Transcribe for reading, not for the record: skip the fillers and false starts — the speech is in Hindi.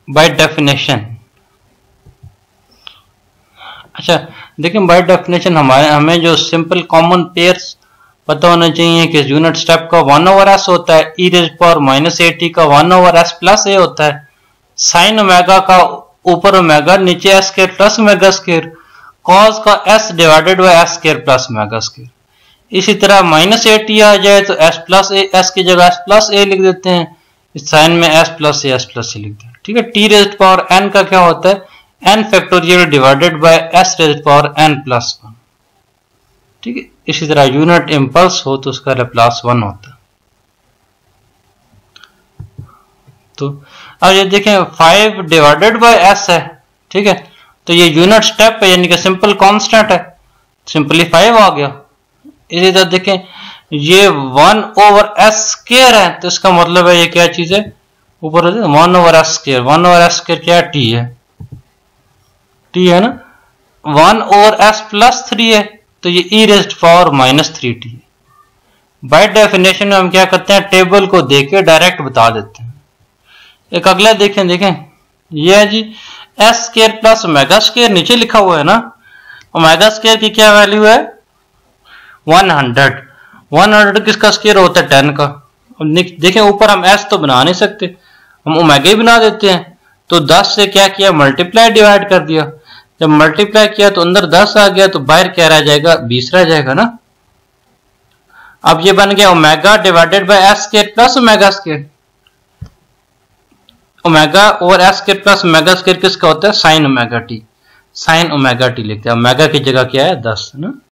बाय डेफिनेशन, अच्छा देखिए बाय डेफिनेशन हमें जो सिंपल कॉमन पेयर्स पता होना चाहिए कि यूनिट स्टेप का 1/s होता है, e रेज़ पावर -at का 1/s प्लस a होता है, साइन ओमेगा का ऊपर ओमेगा नीचे s square plus omega square, cos का s divided by s square plus omega square. इसी तरह -at आ जाए तो s प्लस a, s की जगह s प्लस a लिख देते हैं, इस साइन में s प्लस a लिख दें। ठीक है, t रेज़ पावर n का क्या होता है, n factorial divided by s raise power n plus 1। ठीक है, इसी तरह यूनिट इंपल्स हो तो उसका लैप्लास 1 होता है। तो अब ये देखें 5 डिवाइडेड बाय s है, ठीक है, तो ये यूनिट स्टेप है यानी कि सिंपल कांस्टेंट है, सिंपलीफाई आ गया। इसी तरह देखें ये 1/s स्क्वायर है, तो इसका मतलब है ये क्या चीज है, ऊपर 1/s स्क्वायर, 1/s स्क्वायर क्या है, t है ना, 1/s प्लस 3 है तो ये e रेज़्ड पावर -3t है। बाय डेफिनेशन में हम क्या करते हैं, टेबल को देके डायरेक्ट बता देते हैं। एक अगला देखें ये है जी s square plus omega square, नीचे लिखा हुआ है ना, ओमेगा स्क्वायर की क्या वैल्यू है 100, 100 किसका स्क्वायर होता है 10 का। अब देखें ऊपर हम s तो बना नहीं सकते, हम ओमेगा ही बना देते हैं, तो 10 से क्या किया मल्टीप्लाई डिवाइड कर दिया, जब मल्टीप्लाई किया तो अंदर 10 आ गया तो बाहर क्या रह जाएगा 20 रह जाएगा ना। अब ये बन गया omega divided by s square plus omega square, omega over s square plus omega square किसका होता है sine omega t, sine omega t लिखते हैं, ओमेगा की जगह क्या है 10 ना।